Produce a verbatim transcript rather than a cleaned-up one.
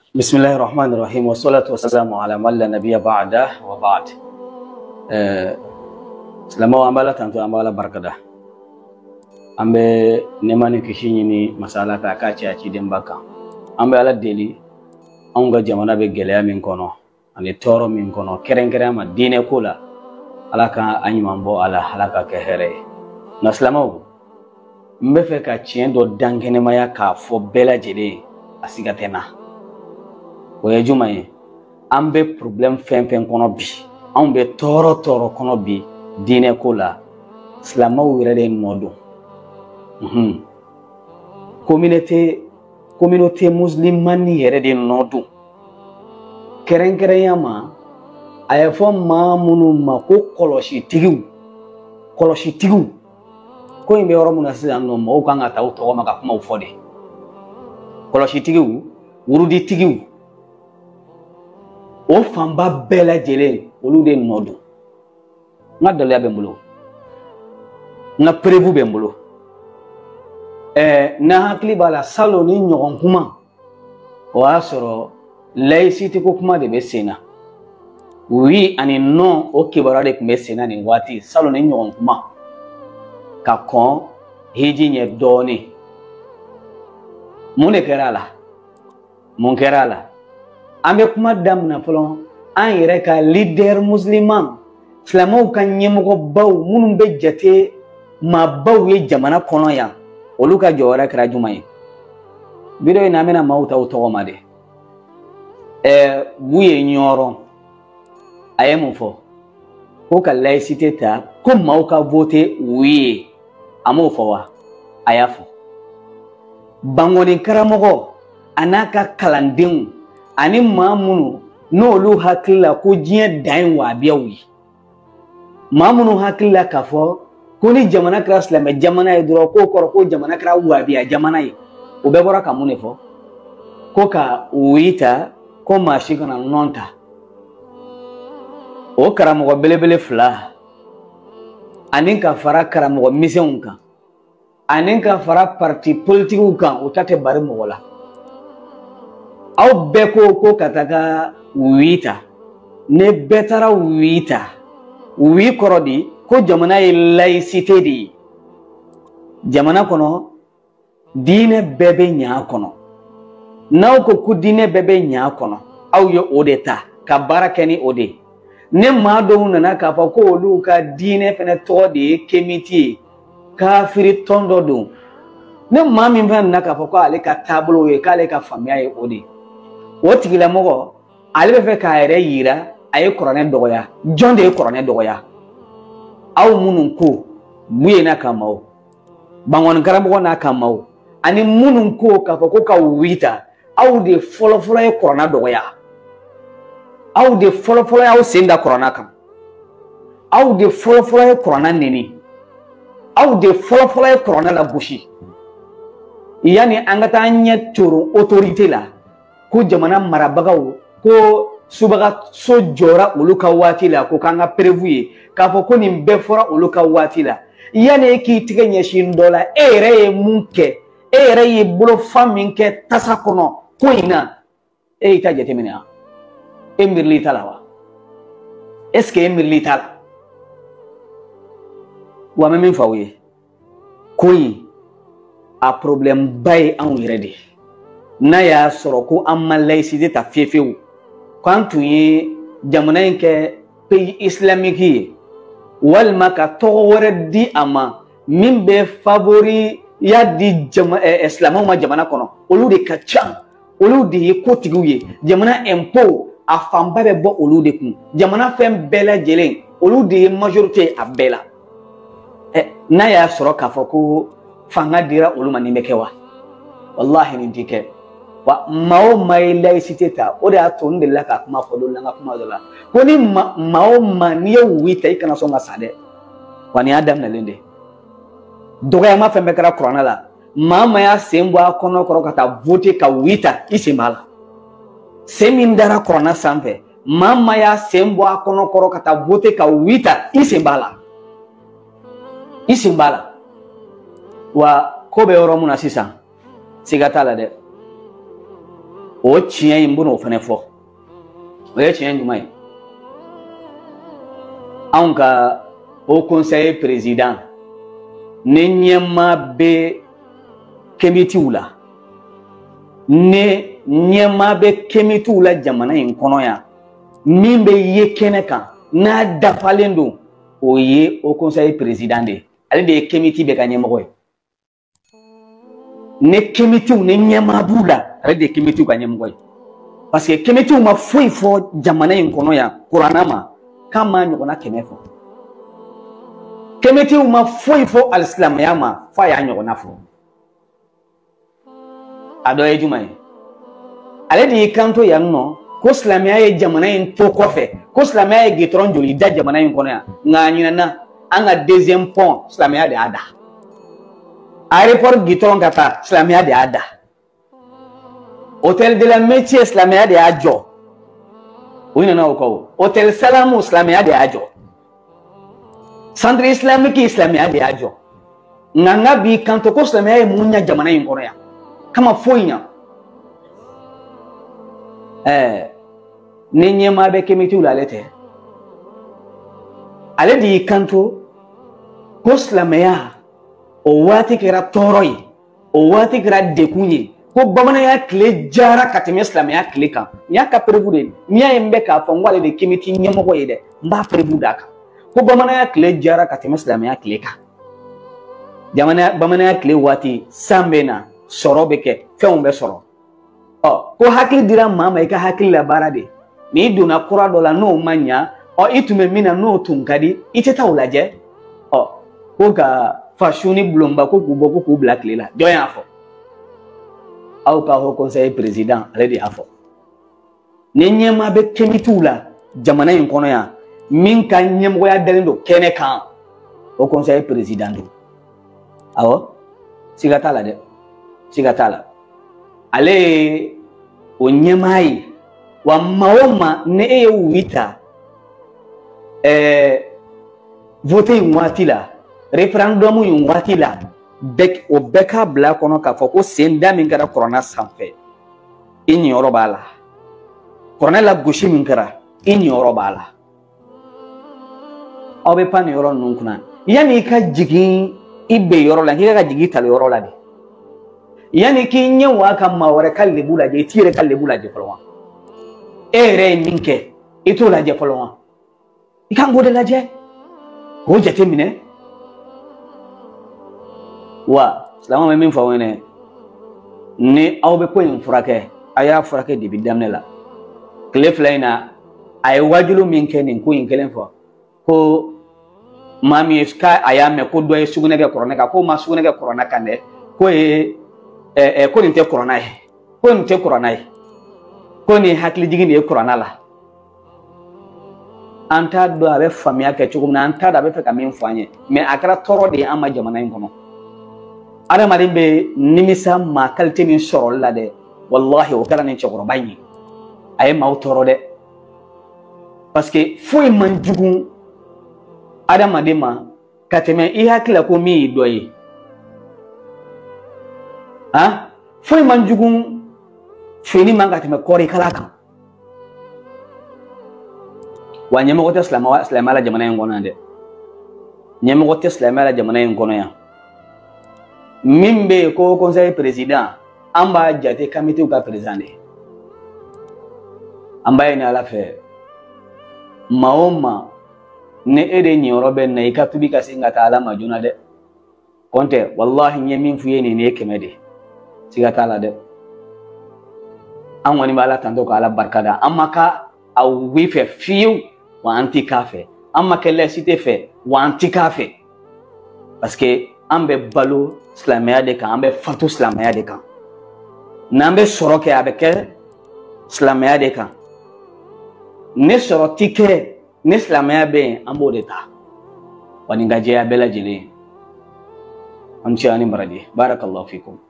Bismillahirrahmanirrahim. Wassalatu wassalamu ala man la nabiyya ba'da wa ba'd. Eh Selama ambala tantu ambala barkada. Ambe nemani kishini ni masala ka kachi achi dembaka. Ambe ala deli anga jamana be gelaya min kono. Ani toro min kono kerenkere ma dine kula. Ala ka anyimambo ala halaka ke here. Na selama mbe fe ka chien do dangene maya ka fo bela jede asigatena. Oye jumaye ambe problem fen fen kono bi ambe toro toro kono bi dine kola slama wirede nodo mhm communauté communauté musulmane yerede nodo keren keren yama ayefo ma munu ma ko koloshi tigu koloshi tigu ko imbe oro muna sidan no mo kan ata o to ma ka kuma ufode koloshi tigu urudi tigu o famba bela jele olu de nodo nga dole ya bembulo nga prevu bembulo eh na hakli bala salo ni nyogon kuma o asoro laicite ko kuma de besena oui ani non o kibara de besena ni wati salo ni nyogon kuma ka kon hiji nye doni mune kerala mun kerala ambe kuma damna folon an yere ka leader musliman flamo kan nyemgo baw munum be jate ma baw ye jamana kono ya oluka jora kra jumaye bido ina mena mauta uto ma de eh buye nyoro ayemu fo ko ka laicité ta ko mauka voter oui amo fo wa ayafo bangoni karamogo anaka kalandin ani mamunu no lu hakilla ko jiye dain wa biyawi mamunu hakilla kafo ko ni jamana kra islam jamana e duro ko kor ko jamana kra wa biya jamana e o be bora kamune fo ko ka uita ko mashi kana nonta o karamo belebele fla anin ka fara karamo mission kan anin ka fara parti politique kan o tate bari mo wala aw beko ko kataka wita ne betara wita wi korodi ko jamana e laicité di jamana kono dine bebe nya kono naw ko ku dine bebe nya kono aw yo odeta ka barakeni ode ne ma do nana ka fa ko lu ka dine fene to de kemiti kafiri tondo do ne ma min fa nana ka fa ko ale ka tablo e ka ale ka famia e ode o tigila mogo ale be fe ka ere yira ay korone dogoya jonde e korone dogoya aw munun ko muye na kamaw bangon garamo na kamaw ani munun ko ka ko ka wita aw de folo folo e korona dogoya aw de folo folo aw senda korona kam aw de folo folo e korona neni aw de folo folo e korona la bushi yani angata anya turu autorité la ko jamana marabagaw ko subaga so jora uluka wati la ko kanga prevu ka fo ko nim be fora uluka wati la yani ki tiganya shin dola ere e munke ere e bulo faminke tasakono ko ina e ita jete mina emirli talawa est-ce que emirli tala wa memin fawiye koyi a problème bay en yirede na ya soro ko amma laicité ta fefewu quand tu yi jamana nke pays islamique walma ka to wore di ama min be favori ya di jama islamo ma jamana kono olu de ka chan olu de ko tiguye jamana impo afamba be bo olu de kun jamana fem bela jelen olu de majorité abela eh na ya soro ka fako fanga dira olu manime kewa wallahi ni dike wa mao mai laicité ta o da to ndela ka kuma fo don nga kuma dola ko ni mao mani ya wita ikana so nga sade wani adam na lende doga ma fe mekara corona la mama ya sembo akono koro kata vote ka wita isimbala semindara corona sampe mama ya sembo akono koro kata vote ka wita isimbala isimbala wa kobe oro muna sisa sigatala de o tiɲɛ in bɛn'o fana fɔ o ye tiɲɛ jumɛn ye anw ka o conseil président ne ɲɛmaa bɛ kemitiw la ne ɲɛmaa bɛ kemitiw la jamana in kɔnɔ yan min bɛ ye kɛnɛ kan n'a dafalen don o ye o conseil président de ye ale de ye kemiti bɛ ka ɲɛmɔgɔ ye ne kemitiw ne ɲɛmaa b'u la ale de ye kemitiw ka ɲɛmɔgɔ ye parce que kemitiw ma foyi fɔ jamana in kɔnɔ yan kuranna ma k'a ma ɲɔgɔnna kɛmɛ fɔ kemitiw ma foyi fɔ alisilamɛya ma f'a y'a ɲɔgɔnna fɔ a dɔ ye jumɛn ye ale de y'i kanto yan nɔ ko silamɛya ye jamana in to kɔfɛ ko silamɛya ye gitɔrɔn joli da jamana in kɔnɔ yan nka a ɲinɛna an ka deuxième pont silamɛya de y'a da aéroport gitɔrɔn ka taa silamɛya de y'a da hôtel de la métier silamɛya de y'a jɔ u nana o kɔ hôtel salamu silamɛya de y'a jɔ centre islamique silamɛya de y'a jɔ nka n ka b'i kanto ko silamɛya ye mun ɲɛ jamana in kɔnɔ yan kama foyi ɲa ɛɛ ni ɲɛmaa bɛ kemitiw la ale tɛ ale de y'i kanto ko silamɛya o waati kɛra tɔɔrɔ ye o waati kɛra dekun ye ko bamananya tile jara ka tɛmɛ silamɛya tile kan n y'a ka perebu de ye n'i y'a ye n bɛ k'a fɔ n ko ale de ye kemiti ɲɛmɔgɔ ye dɛ n b'a perebu d'a kan ko bamananya tile jara ka tɛmɛ silamɛya tile kan jamana bamananya tile waati san bɛ na sɔrɔ bɛ kɛ fɛnw bɛ sɔrɔ ɔ ko hakili dira maa ma i ka hakili la baara de n'i donna kura dɔ la n'o ma ɲa ɔ i tun bɛ min na n'o tun ka di i tɛ taa o lajɛ ɔ ko ka fasu ni bulonba ko k'u bɔ ko k'u bila tile la jɔn y'a fɔ aw ka haut conseil président ale de y'a fɔ ni ɲɛmaa bɛ kemitiw la jamana in kɔnɔ yan min ka ɲɛmɔgɔya dalen don kɛnɛ kan o conseil président don awɔ siga t'a la dɛ siga t'a la ale ye o ɲɛmaa ye wa maa o maa ni e ye wi ta ɛɛ vote in waati la référendum in waati la bɛɛ o bɛɛ k'a bila kɔnɔ k'a fɔ ko sen da min kɛra kuranna sanfɛ i ɲiyɔrɔ b'a la kuranna la gosi min kɛra i ɲiyɔrɔ b'a la aw bɛ pan nin yɔrɔ ninnu kunna yanni i ka jigin i bɛ yɔrɔ la k'i ka jigin i tali yɔrɔ la de yanni k'i ɲɛ wa ka maa wɛrɛ ka lebu lajɛ i t'i yɛrɛ ka lebu lajɛ fɔlɔ wa e yɛrɛ ye min kɛ i t'o lajɛ fɔlɔ wa i kan k'o de lajɛ k'o jate minɛ wa silamɛw bɛ min fɔ aw ɲɛna ni aw bɛ ko in furakɛ a y'a furakɛ depi daminɛ la tile fila in na a ye wajulu min kɛ nin ko in kelen fɔ ko maa min ye k'a y'a mɛn ko dɔ ye sugunɛ kɛ kuranɛ kan k'o ma sugunɛ kɛ kuranɛ kan dɛ ko ye ɛɛ ko nin tɛ kuranɛ ye ko nin tɛ kuranɛ ye ko nin hakilijigin de ye kuranɛ la an t'a dɔn a bɛ faamuya kɛ cogo min na an t'a dɔn a bɛ fɛ ka min fɔ an ye mɛ a kɛra tɔɔrɔ de ye an ma jamana in kɔnɔ adamaden bɛ nimisa maa kalite min sɔrɔli la dɛ walahi o kɛra nin cɛkɔrɔba in ye a ye maaw tɔɔrɔ dɛ parce que foyi man jugu adamaden ma ka tɛmɛ i hakili la ko min y'i dɔ ye han foyi man jugu fini man ka tɛmɛ kɔɔri kala kan wa ɲɛmɔgɔ tɛ silamɛya la jamana in kɔnɔ yan dɛ ɲɛmɔgɔ tɛ silamɛya la jamana in kɔnɔ yan min bɛ yen ko conseil président an b'a jate comité ka président de an b'a ɲini ala fɛ maa o maa ni e de ɲiyɔrɔ bɛ na i ka tubi ka segin ka taa ala ma joona dɛ kɔntɛ walahi n ye min f'i ye nin ye kɛmɛ de siga t'a la dɛ an kɔni bɛ ala tanto ka ala barika da an ma ka a wi fɛ fiyewu wa an ti k'a fɛ an ma kɛ laïcité fɛ wa an ti k'a fɛ parce que an bɛ balo silamɛya de kan an bɛ fatu silamɛya de kan n'an bɛ sɔrɔ kɛ a bɛ kɛ silamɛya de kan ne sɔrɔ ti kɛ ne silamɛya bɛ yen an b'o de ta wa nin ka jɛya bɛɛ lajɛlen an cɛ ani baraji barakallahu fikum